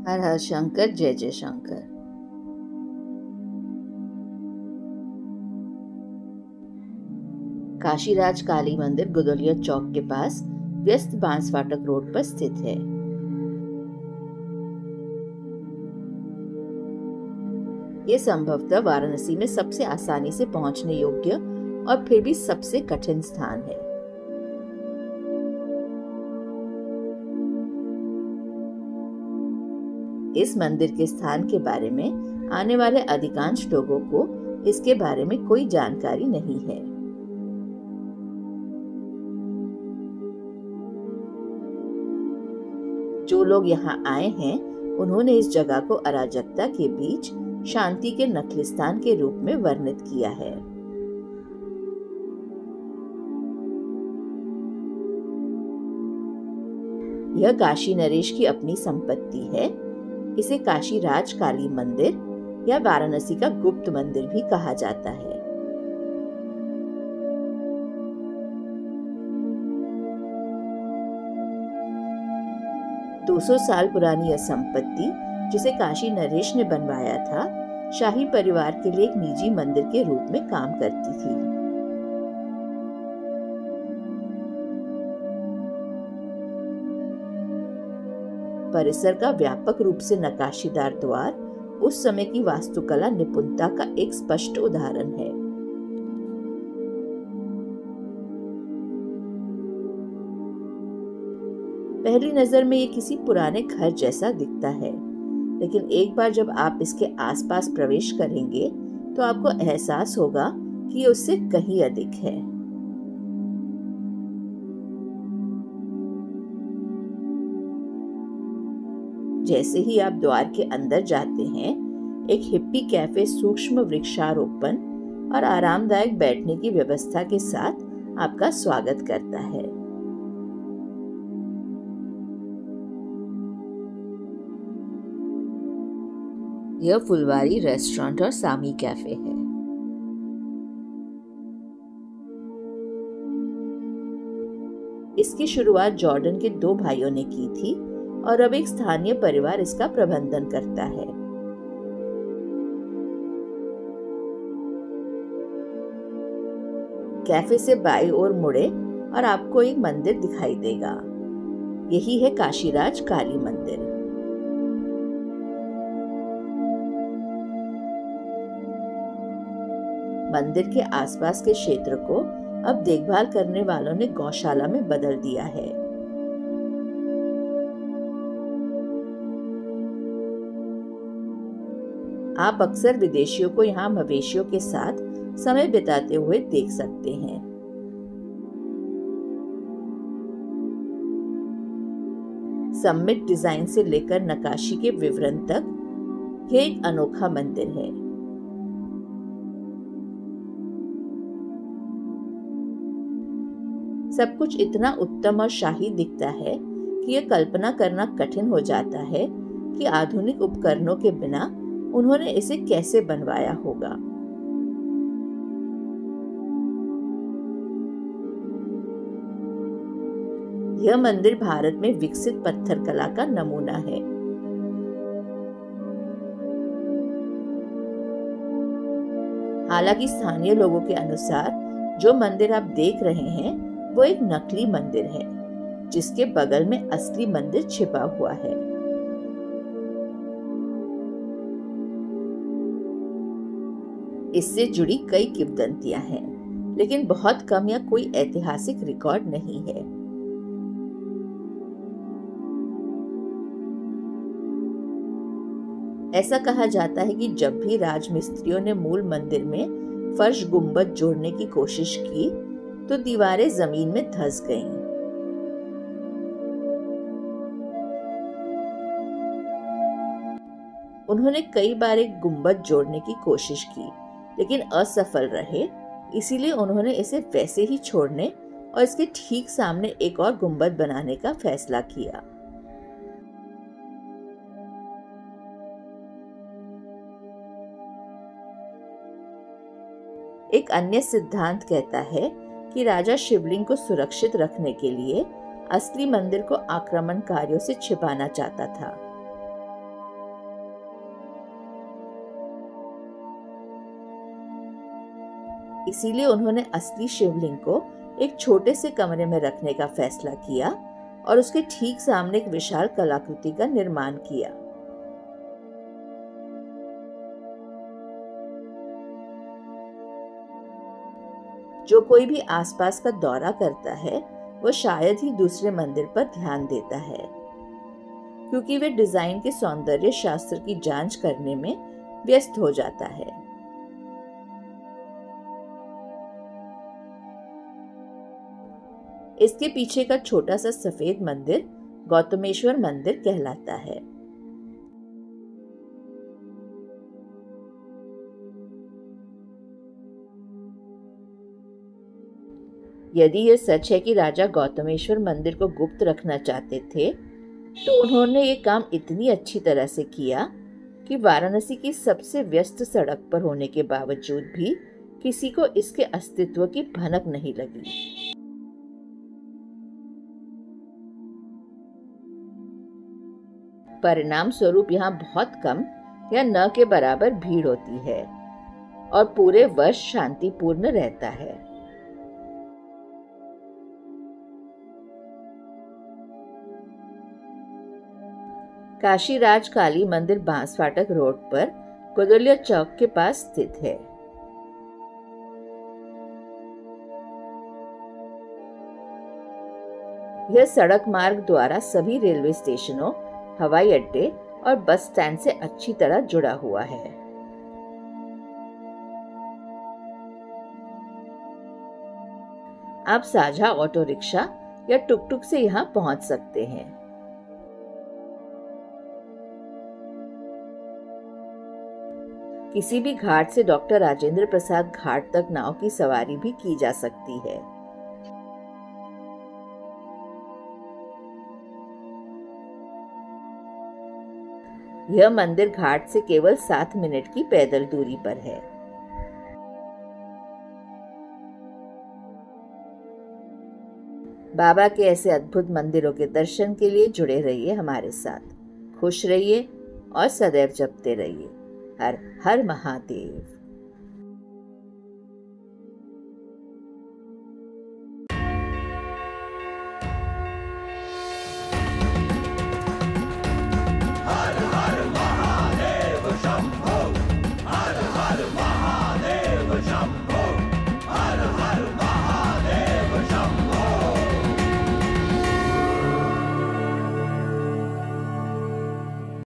हर हर शंकर, जय जय शंकर। काशीराज काली मंदिर गुदलिया चौक के पास व्यस्त बांस फाटक रोड पर स्थित है। ये संभवतः वाराणसी में सबसे आसानी से पहुंचने योग्य और फिर भी सबसे कठिन स्थान है। इस मंदिर के स्थान के बारे में आने वाले अधिकांश लोगों को इसके बारे में कोई जानकारी नहीं है। जो लोग यहाँ आए हैं, उन्होंने इस जगह को अराजकता के बीच शांति के नखलिस्तान के रूप में वर्णित किया है। यह काशी नरेश की अपनी संपत्ति है। इसे काशी राज काली मंदिर या वाराणसी का गुप्त मंदिर भी कहा जाता है। दो 200 साल पुरानी यह संपत्ति, जिसे काशी नरेश ने बनवाया था, शाही परिवार के लिए एक निजी मंदिर के रूप में काम करती थी। परिसर का व्यापक रूप से नक्काशीदार द्वार उस समय की वास्तुकला निपुणता का एक स्पष्ट उदाहरण है। पहली नजर में ये किसी पुराने घर जैसा दिखता है, लेकिन एक बार जब आप इसके आसपास प्रवेश करेंगे तो आपको एहसास होगा कि ये उससे कहीं अधिक है। जैसे ही आप द्वार के अंदर जाते हैं, एक हिप्पी कैफे सूक्ष्म वृक्षारोपण और आरामदायक बैठने की व्यवस्था के साथ आपका स्वागत करता है। यह फुलवारी रेस्टोरेंट और सामी कैफे है। इसकी शुरुआत जॉर्डन के 2 भाइयों ने की थी और अब एक स्थानीय परिवार इसका प्रबंधन करता है। कैफे से बाईं ओर मुड़े और आपको एक मंदिर दिखाई देगा। यही है काशीराज काली मंदिर। मंदिर के आसपास के क्षेत्र को अब देखभाल करने वालों ने गौशाला में बदल दिया है। आप अक्सर विदेशियों को यहाँ मवेशियों के साथ समय बिताते हुए देख सकते हैं। सम्मिट डिजाइन से लेकर नक्काशी के विवरण तक यह एक अनोखा मंदिर है। सब कुछ इतना उत्तम और शाही दिखता है कि यह कल्पना करना कठिन हो जाता है कि आधुनिक उपकरणों के बिना उन्होंने इसे कैसे बनवाया होगा। यह मंदिर भारत में विकसित पत्थर कला का नमूना है। हालांकि स्थानीय लोगों के अनुसार जो मंदिर आप देख रहे हैं वो एक नकली मंदिर है, जिसके बगल में असली मंदिर छिपा हुआ है। इससे जुड़ी कई किंवदंतियां हैं, लेकिन बहुत कम या कोई ऐतिहासिक रिकॉर्ड नहीं है। ऐसा कहा जाता है कि जब भी राजमिस्त्रियों ने मूल मंदिर में फर्श गुंबद जोड़ने की कोशिश की तो दीवारें जमीन में धंस गईं। उन्होंने कई बार एक गुंबद जोड़ने की कोशिश की, लेकिन असफल रहे। इसीलिए उन्होंने इसे वैसे ही छोड़ने और इसके ठीक सामने एक और गुंबद बनाने का फैसला किया। एक अन्य सिद्धांत कहता है कि राजा शिवलिंग को सुरक्षित रखने के लिए असली मंदिर को आक्रमणकारियों से छिपाना चाहता था। इसीलिए उन्होंने असली शिवलिंग को एक छोटे से कमरे में रखने का फैसला किया और उसके ठीक सामने एक विशाल कलाकृति का निर्माण किया। जो कोई भी आसपास का दौरा करता है वो शायद ही दूसरे मंदिर पर ध्यान देता है, क्योंकि वे डिजाइन के सौंदर्य शास्त्र की जांच करने में व्यस्त हो जाता है। इसके पीछे का छोटा सा सफेद मंदिर गौतमेश्वर मंदिर कहलाता है। यदि यह सच है कि राजा गौतमेश्वर मंदिर को गुप्त रखना चाहते थे, तो उन्होंने ये काम इतनी अच्छी तरह से किया कि वाराणसी की सबसे व्यस्त सड़क पर होने के बावजूद भी किसी को इसके अस्तित्व की भनक नहीं लगी। परिणाम स्वरूप यहाँ बहुत कम या न के बराबर भीड़ होती है और पूरे वर्ष शांतिपूर्ण रहता है। काशीराज काली मंदिर बांसफाटक रोड पर कुदलिया चौक के पास स्थित है। यह सड़क मार्ग द्वारा सभी रेलवे स्टेशनों, हवाई अड्डे और बस स्टैंड से अच्छी तरह जुड़ा हुआ है। आप साझा ऑटो रिक्शा या टुकटुक से यहाँ पहुंच सकते हैं। किसी भी घाट से डॉक्टर राजेंद्र प्रसाद घाट तक नाव की सवारी भी की जा सकती है। यह मंदिर घाट से केवल 7 मिनट की पैदल दूरी पर है। बाबा के ऐसे अद्भुत मंदिरों के दर्शन के लिए जुड़े रहिए हमारे साथ। खुश रहिए और सदैव जपते रहिए। हर हर महादेव।